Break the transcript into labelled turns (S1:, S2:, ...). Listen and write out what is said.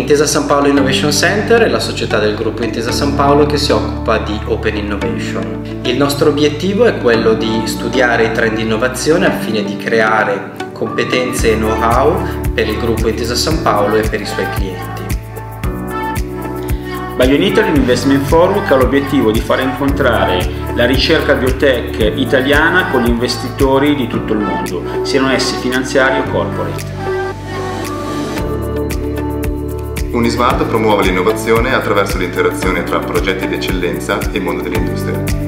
S1: Intesa San Paolo Innovation Center è la società del gruppo Intesa San Paolo che si occupa di Open Innovation. Il nostro obiettivo è quello di studiare i trend di innovazione al fine di creare competenze e know-how per il gruppo Intesa San Paolo e per i suoi clienti.
S2: Bion Italy Investment Forum ha l'obiettivo di far incontrare la ricerca biotech italiana con gli investitori di tutto il mondo, siano essi finanziari o corporate.
S3: Unismart promuove l'innovazione attraverso l'interazione tra progetti di eccellenza e il mondo dell'industria.